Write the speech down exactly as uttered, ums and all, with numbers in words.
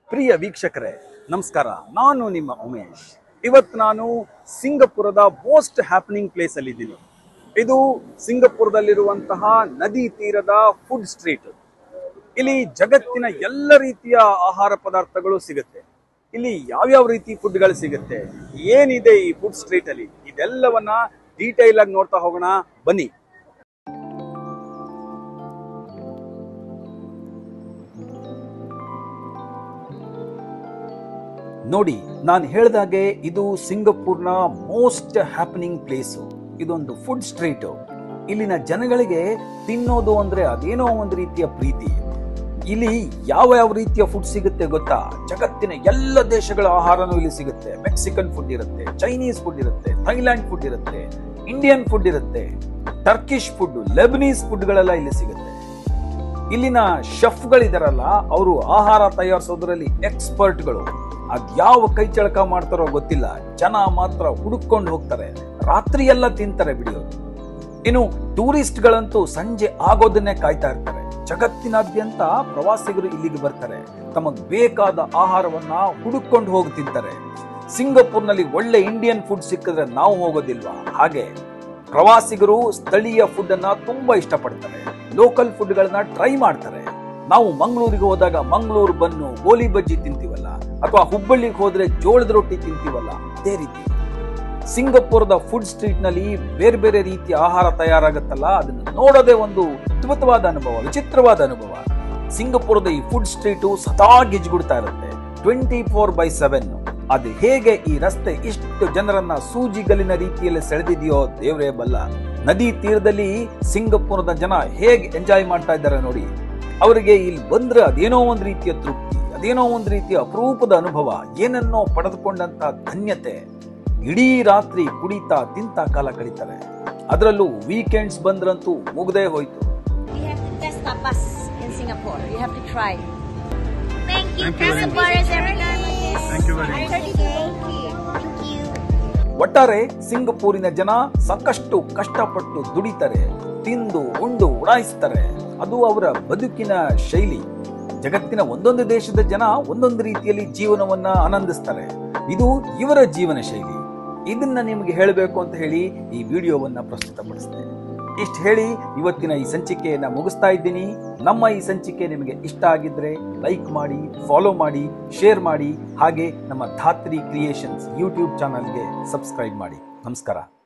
ಪ್ರಿಯ ವೀಕ್ಷಕರೇ ನಮಸ್ಕಾರ. ನಾನು ನಿಮ್ಮ ಉಮೇಶ್. ಇವತ್ತು ನಾನು ಸಿಂಗಪುರದ ಮೋಸ್ಟ್ ಹ್ಯಾಪನಿಂಗ್ ಪ್ಲೇಸ್ ಅಲ್ಲಿ ಇದ್ದೀನಿ. ಇದು ಸಿಂಗಪುರದಲ್ಲಿರುವಂತಹ ನದಿ ತೀರದ ಫುಡ್ ಸ್ಟ್ರೀಟ್. ಇಲ್ಲಿ ಜಗತ್ತಿನ ಎಲ್ಲ ರೀತಿಯ ಆಹಾರ ಪದಾರ್ಥಗಳು ಸಿಗುತ್ತೆ. ಇಲ್ಲಿ ಯಾವ್ಯಾವ ರೀತಿ ಫುಡ್ಗಳು ಸಿಗುತ್ತೆ, ಏನಿದೆ ಈ ಫುಡ್ ಸ್ಟ್ರೀಟ್ ಅಲ್ಲಿ, ಇದೆಲ್ಲವನ್ನ ಡೀಟೈಲ್ ಆಗಿ ನೋಡ್ತಾ ಹೋಗೋಣ ಬನ್ನಿ. ನೋಡಿ, ನಾನು ಹೇಳಿದಾಗೆ ಇದು ಸಿಂಗಪುರ್ನ ಮೋಸ್ಟ್ ಹ್ಯಾಪನಿಂಗ್ ಪ್ಲೇಸು. ಇದೊಂದು ಫುಡ್ ಸ್ಟ್ರೀಟು. ಇಲ್ಲಿನ ಜನಗಳಿಗೆ ತಿನ್ನೋದು ಅಂದ್ರೆ ಅದೇನೋ ಒಂದು ರೀತಿಯ ಪ್ರೀತಿ. ಇಲ್ಲಿ ಯಾವ ಯಾವ ರೀತಿಯ ಫುಡ್ ಸಿಗುತ್ತೆ ಗೊತ್ತಾ? ಜಗತ್ತಿನ ಎಲ್ಲ ದೇಶಗಳ ಆಹಾರನೂ ಇಲ್ಲಿ ಸಿಗುತ್ತೆ. ಮೆಕ್ಸಿಕನ್ ಫುಡ್ ಇರುತ್ತೆ, ಚೈನೀಸ್ ಫುಡ್ ಇರುತ್ತೆ, ಥೈಲ್ಯಾಂಡ್ ಫುಡ್ ಇರುತ್ತೆ, ಇಂಡಿಯನ್ ಫುಡ್ ಇರುತ್ತೆ, ಟರ್ಕಿಶ್ ಫುಡ್, ಲೆಬನೀಸ್ ಫುಡ್ಗಳೆಲ್ಲ ಇಲ್ಲಿ ಸಿಗುತ್ತೆ. ಇಲ್ಲಿನ ಶೆಫ್ಗಳಿದಾರಲ್ಲ, ಅವರು ಆಹಾರ ತಯಾರಿಸೋದ್ರಲ್ಲಿ ಎಕ್ಸ್ಪರ್ಟ್ಗಳು. ಅದ್ಯಾವ ಕೈ ಚಳಕ ಮಾಡ್ತಾರೋ ಗೊತ್ತಿಲ್ಲ, ಜನ ಮಾತ್ರ ಹುಡುಕೊಂಡು ಹೋಗ್ತಾರೆ, ರಾತ್ರಿ ಎಲ್ಲ ತಿಂತಾರೆ ಬಿಡಿಯೋರು. ಇನ್ನು ಟೂರಿಸ್ಟ್ ಗಳಂತೂ ಸಂಜೆ ಆಗೋದನ್ನೇ ಕಾಯ್ತಾ ಇರ್ತಾರೆ. ಜಗತ್ತಿನಾದ್ಯಂತ ಪ್ರವಾಸಿಗರು ಇಲ್ಲಿಗೆ ಬರ್ತಾರೆ, ತಮಗ್ ಬೇಕಾದ ಆಹಾರವನ್ನ ಹುಡುಕೊಂಡು ಹೋಗಿ ತಿಂತಾರೆ. ಸಿಂಗಪುರ್ನಲ್ಲಿ ಒಳ್ಳೆ ಇಂಡಿಯನ್ ಫುಡ್ ಸಿಕ್ಕಿದ್ರೆ ನಾವು ಹೋಗೋದಿಲ್ವಾ? ಹಾಗೆ ಪ್ರವಾಸಿಗರು ಸ್ಥಳೀಯ ಫುಡ್ ಅನ್ನ ತುಂಬಾ ಇಷ್ಟಪಡ್ತಾರೆ, ಲೋಕಲ್ ಫುಡ್ ಗಳನ್ನ ಟ್ರೈ ಮಾಡ್ತಾರೆ. ನಾವು ಮಂಗಳೂರಿಗೆ ಹೋದಾಗ ಮಂಗಳೂರು ಬನ್ನು, ಗೋಲಿ ಬಜ್ಜಿ ತಿಂತೀವಲ್ಲ, ಅಥವಾ ಹುಬ್ಬಳ್ಳಿಗೆ ಹೋದ್ರೆ ಜೋಳದ ರೊಟ್ಟಿ ತಿಂತೀವಲ್ಲ, ಅದೇ ರೀತಿ ಸಿಂಗಪುರದ ಫುಡ್ ಸ್ಟ್ರೀಟ್ ನಲ್ಲಿ ಬೇರೆ ಬೇರೆ ರೀತಿಯ ಆಹಾರ ತಯಾರಾಗುತ್ತಲ್ಲ, ಅದನ್ನು ನೋಡೋದೇ ಒಂದು ಅದ್ಭುತವಾದ ಅನುಭವ, ವಿಚಿತ್ರವಾದ ಅನುಭವ. ಸಿಂಗಪುರದ ಈ ಫುಡ್ ಸ್ಟ್ರೀಟು ಸದಾ ಗಿಜ್ಗುಡ್ತಾ ಇರುತ್ತೆ, ಟ್ವೆಂಟಿ ಫೋರ್ ಬೈ ಸೆವೆನ್. ಅದು ಹೇಗೆ ಈ ರಸ್ತೆ ಇಷ್ಟು ಜನರನ್ನ ಸೂಜಿಗಲ್ಲಿನ ರೀತಿಯಲ್ಲಿ ಸೆಳೆದಿದೆಯೋ ದೇವರೇ ಬಲ್ಲ. ನದಿ ತೀರದಲ್ಲಿ ಸಿಂಗಪುರದ ಜನ ಹೇಗೆ ಎಂಜಾಯ್ ಮಾಡ್ತಾ ಇದ್ದಾರೆ ನೋಡಿ. ಅವರಿಗೆ ಇಲ್ಲಿ ಬಂದ್ರೆ ಅದೇನೋ ಒಂದು ರೀತಿಯ ತೃಪ್ತಿ, ಅದೇನೋ ಒಂದು ರೀತಿಯ ಅಪರೂಪದ ಅನುಭವ, ಏನನ್ನೋ ಪಡೆದುಕೊಂಡಂತ ಧನ್ಯತೆ. ಇಡೀ ರಾತ್ರಿ ಕುಡಿತಾ ತಿಂತ ಕಾಲ ಕಳೀತಾರೆ. ಅದರಲ್ಲೂ ವೀಕೆಂಡ್ಸ್ ಬಂದ್ರಂತೂ ಮುಗ್ದೇ ಹೋಯ್ತು. ಒಟ್ಟಾರೆ ಸಿಂಗಪೂರಿನ ಜನ ಸಾಕಷ್ಟು ಕಷ್ಟಪಟ್ಟು ದುಡಿತಾರೆ, ತಿಂದು ಉಂಡು ಉಡಾಯಿಸ್ತಾರೆ. ಅದು ಅವರ ಬದುಕಿನ ಶೈಲಿ. ಜಗತ್ತಿನ ಒಂದೊಂದು ದೇಶದ ಜನ ಒಂದೊಂದು ರೀತಿಯಲ್ಲಿ ಜೀವನವನ್ನ ಆನಂದಿಸ್ತಾರೆ. ಇದು ಇವರ ಜೀವನ ಶೈಲಿ. ಇದನ್ನ ನಿಮಗೆ ಹೇಳಬೇಕು ಅಂತ ಹೇಳಿ ಈ ವಿಡಿಯೋವನ್ನ ಪ್ರಸ್ತುತಪಡಿಸಿದೆ. ಇಷ್ಟು ಹೇಳಿ ಇವತ್ತಿನ ಈ ಸಂಚಿಕೆಯನ್ನ ಮುಗಿಸ್ತಾ ಇದ್ದೀನಿ. ನಮ್ಮ ಈ ಸಂಚಿಕೆ ನಿಮಗೆ ಇಷ್ಟ ಆಗಿದ್ರೆ ಲೈಕ್ ಮಾಡಿ, ಫಾಲೋ ಮಾಡಿ, ಶೇರ್ ಮಾಡಿ. ಹಾಗೆ ನಮ್ಮ ಧಾತ್ರಿ ಕ್ರಿಯೇಷನ್ಸ್ ಯೂಟ್ಯೂಬ್ ಚಾನಲ್ಗೆ ಸಬ್ಸ್ಕ್ರೈಬ್ ಮಾಡಿ. ನಮಸ್ಕಾರ.